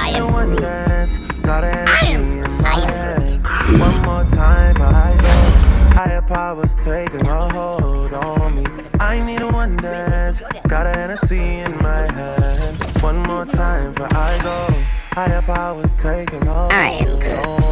I am Groot. I am Groot. One more time before I go. Higher powers taking a hold on me. I need one dance. Got an Hennessy in my hand. One more time before I go. Higher powers taking a hold on me.